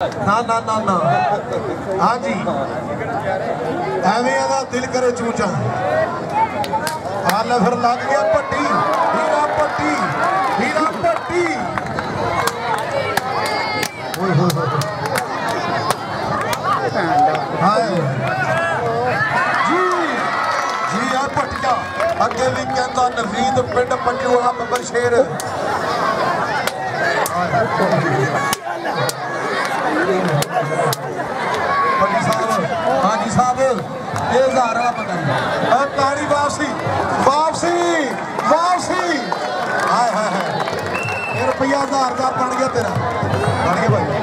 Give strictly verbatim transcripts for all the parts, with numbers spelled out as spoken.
ना ना ना ना हाँ जी एवं दिल करे चूचा हाल फिर लग गया पट्टी हीरा पट्टी हीरा पट्टी जी जी आ पट्टिया अगे भी कहता नवीद पिंड पंजूआ बब्बर शेर हाँ जी साहब ये हज़ार पता नहीं ताड़ी वापसी वापसी वापसी हाय हाय हाय ये रुपया हज़ार हज़ार बन गया तेरा बन गया भाई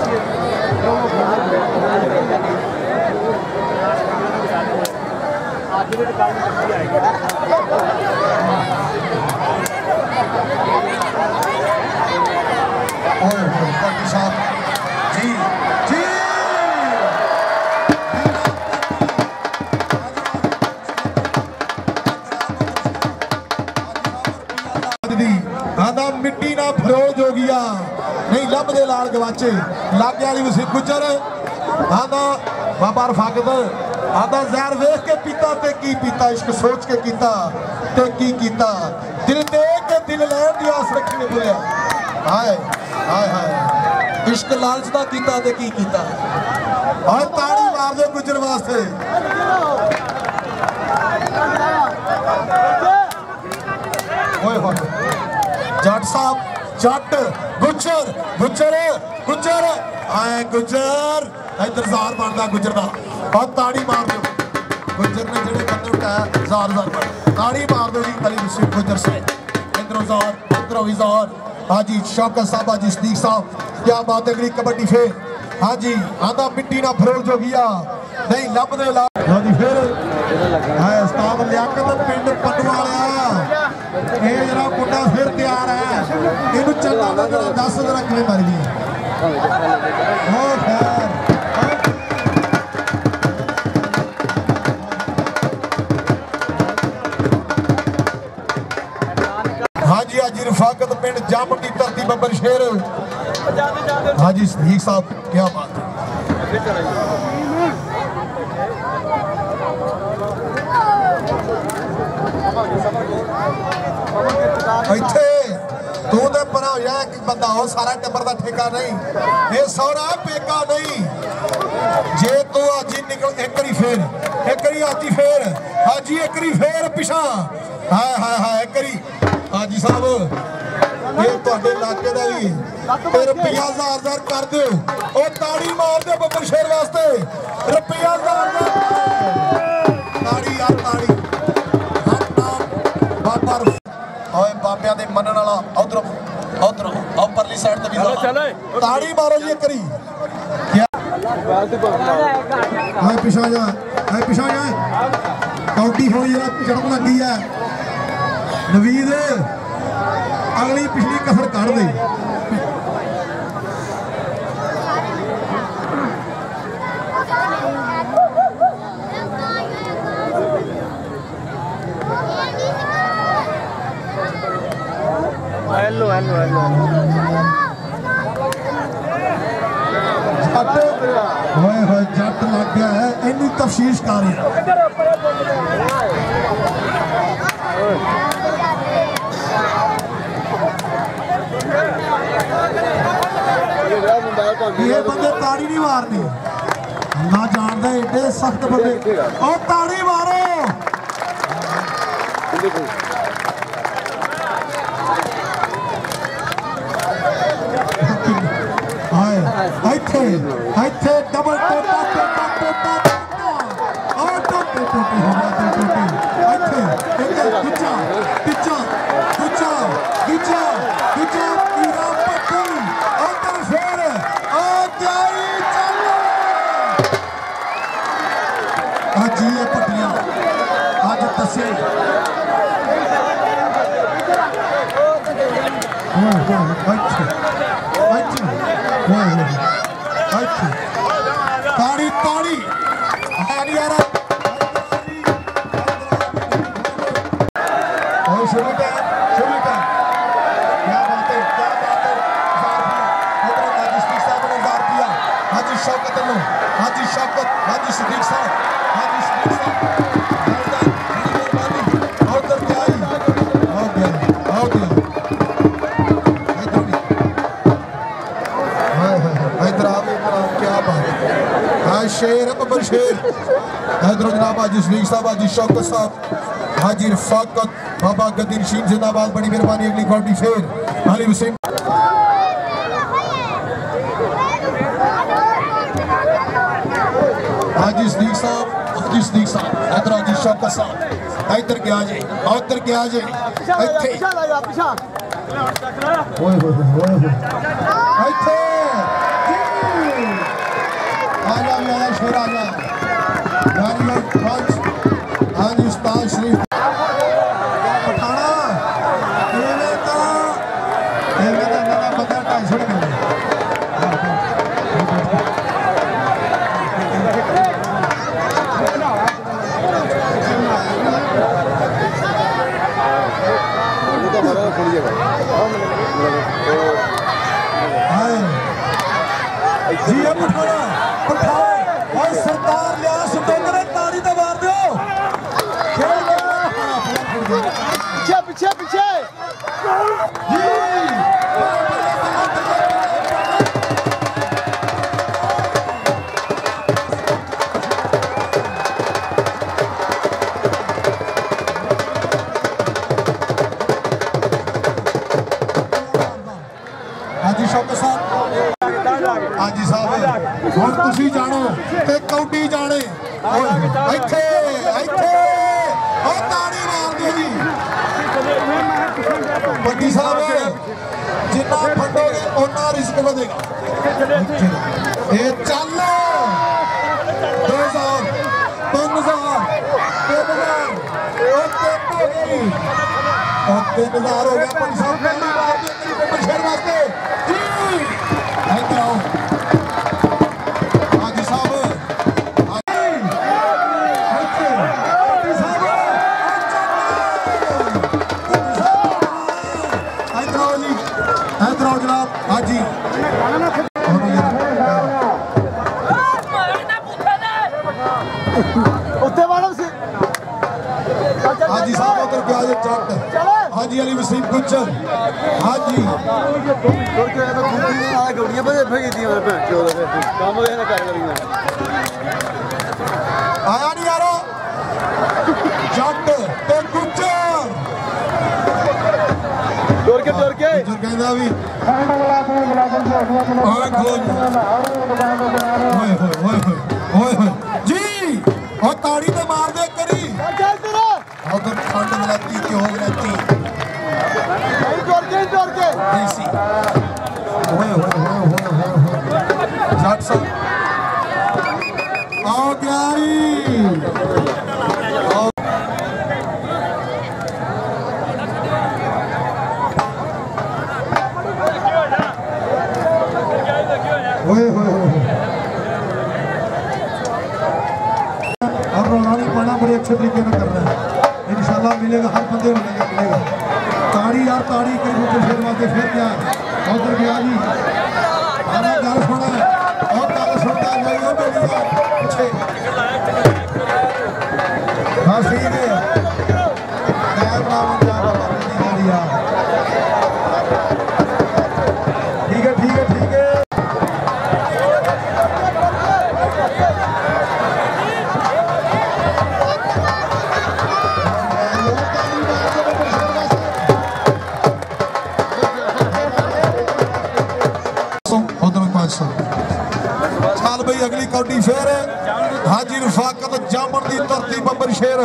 साहब जी जी मिट्टी ना फरोज हो गया नहीं लब दे लाल गवाचे लागे वाली वसी गुजर आदा बाबा रफाकत आदा जहर वेख के पीता ते की पीता इश्क सोच के कीता ते की कीता दिल दे के दिल लैन दी आस रखी ने बोलिया हाय हाय हाय इश्क लालच दा कीता ते की कीता और ताड़ी मार दो गुजर वास्ते ओए होए जट साहब जट गुजर गुजर गुजर आए गुजर इधर जार बनता गुजर का और ताड़ी मार दो गुजर ने जेडे बंदे उठाया जार जार ताड़ी मार दो जी अली रशीद गुजर से इधरों जार उधरों भी जार हाँ जी शौकत साहब हाजी सदीक साहब क्या बात है अगली कबड्डी फेर हाँ जी आधा मिट्टी ना फरोज हो गया नहीं लब दे ला हाँ जी फिर है उस्ताद लियाकत पिंड पटवाला ये जरा मुंडा फिर तैयार है इनू चलना ना जरा दस जरा किवें मर गई ओ खैर हाँ जी हाजी रफाकत पिंड जम की धरती बब्बर शेर हाँ जी सदीक साहब क्या बात है इत्थे तू तो परा हो जाए कि बंदा हो सारा टब्बर का ठेका नहीं ये सौरा पेका नहीं जे तू हाजी निकल एक करी फेर एक करी हाजी फेर हाजी एक करी फेर पिछा हाय हाय हाय एक करी हाजी साहब ये तुहाडे इलाके दा भी ते रुपया हज़ार हज़ार कर दो ओ ताड़ी मार दो बब्बर शेर वास्ते रुपया हज़ार ताड़ी यार ताड़ी बाबा ओए बाबिया दे मनन वाला उधर उधर और परली साइड ते भी ताड़ी मारो जी करी क्या हाय पिछा जा हाय पिछा जा काउंटी हो जरा चढ़न लगी है नवीद अगली पिछली कसर काट दे हेलो हेलो हेलो जट होए होए जट लग गया है इन्नी तफसीश कर ये बंदे ताड़ी नहीं मारनी ना जानता एडे सख्त बंदे और ताड़ी मारो इत्थे इत्थे डबल टोटा टोटा टोटा और टोटे टोटे हो जाते टोटे इत्थे इत्थे गुच्चा गुच्चा गुच्चा गुच्चा गुच्चा हीरा पट्टी और तो फिर ओ त्याई चलो आज ये पट्टियां आज तसे वाह वाह इत्थे इत्थे वाह ताड़ी ताड़ी और शुरू का शुरू का क्या बात है क्या बात है हजार रुपया साहब ने हजार रुपया शौकत लो हाजी शौकत हाजी सदीक साहब हाजी सदीक साहब उधर क्या आई हो गया हो गया इधर आओ क्या बात है हाँ शेर है बबर शेर इधर जनाब हाजी सदीक साहब हाजी शौकत साहब हाजी रफाकत बाबा गदीर शीन जिंदाबाद बड़ी मेहरबानी अगली कौटी शेर अली हुसैन हाजी सदीक साहब हाजी सदीक साहब इधर हाजी शौकत साहब इधर क्या आ जाए उधर क्या आ जाए इत्थे ओए होए ओए होए इत्थे आजा आजा शेर आजा यानी लोग पंच हाजी उस्ताद शरीफ पठाना एवे का एवे का नया बंदा ढाई सौ मिले जी पठाना पठाओ और सरदार लिया सुतोंदर ताड़ी तो मार दो पीछे पीछे पीछे जी हाजी शौकत साहब हाजी साहब हुण तुसी जानो ते कौडी जाने इत्थे इत्थे ओ ताड़ी मार दो जी बड्डी साहब जिन्ना फंडोगे उन्ना रिस्क बढ़ेगा ए चल दो हजार तीन हजार तीन हजार ओ तीन हो गई ओ तीन हजार हो गया बड्डी साहब पहली बार बब्बर शेर वास्ते जी इधर आओ हाजी साहब इधर आओ जी इधर आओ जनाब हाजी उत्ते वालों से हाजी साहब उधर क्या है चट हाजी अली वसीम गुज्जर हाजी गौड़ियां बजे फेंकी थी मैं काम हो गया ना कर करी आया नहीं यारो जट ते गुज्जर डोर के डोर के गुज्जर कहंदा भी ओए खोज ओए ओए ओए ओए जी ओ ताड़ी ते मार दे करी चल तेरा उधर खंड मिलाती के हो रहती नहीं डोर के डोर के देसी ओए ओए ओए ओए जट साहब आओ गया ओए ओए और रोलानी पाना बड़े अच्छे तरीके से करना है इंशाल्लाह मिलेगा हर बंदे को मिलेगा ताड़ी यार ताड़ी के रूप में फिर वाते फिर क्या उधर गया जी आना गल सुना और गल सुनता नहीं हो मेरी यार पीछे हाँ ठीक है कैमरा में जा बाबा नहीं यार ठीक है ठीक है ठीक है साल भाई अगली कौडी फेर हाजी रफाकत जामन की धरती बब्बर शेर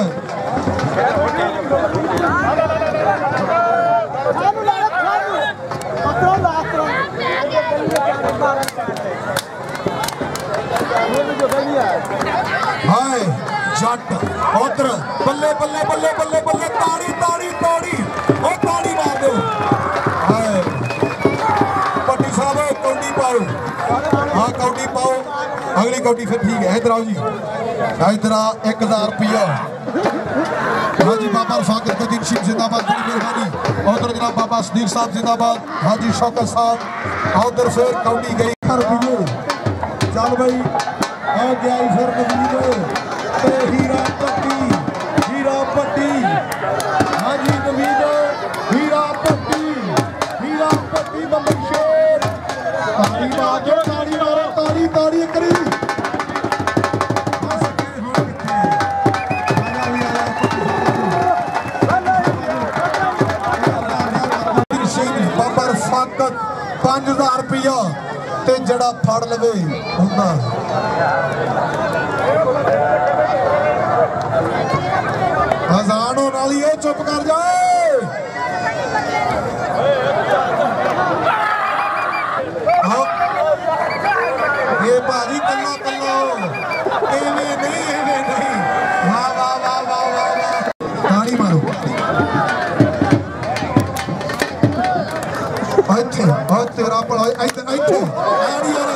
हाय जट उधर बल्ले बल्ले बल्ले बल्ले बल्ले ताड़ी ताड़ी ताड़ी ओ ताड़ी मार दो हाय पट्टी साहब कौडी पाओ हाँ कौडी पाओ अगली कौडी फिर ठीक है इधर आओ जी इधर आ एक हजार रुपया हाजी बाबा रफाकत कदीर शीन जिंदाबाद बड़ी मेहरबानी उधर जनाब बाबा सदीक साहब जिंदाबाद हाजी शौकत साहब उधर फिर कौडी गई रुपये चल भाई आ गया फिर नवीद ते हीरा पट्टी हीरा पट्टी हाँ जी नवीद हीरा पट्टी हीरा पट्टी बंबई शेर ताड़ी मारो ताड़ी मारो ताड़ी ताड़ी करी पांच हजार रुपया ते जड़ा फड़ लवे हुंदा अजान होने वाली है चुप कर जाए ये भाजी कल्ला कल्ला एवें नहीं एवें नहीं वाह वाह वाह वाह वाह वाह ताड़ी मारो तेरा पढ़ाई ऐसे ऐसे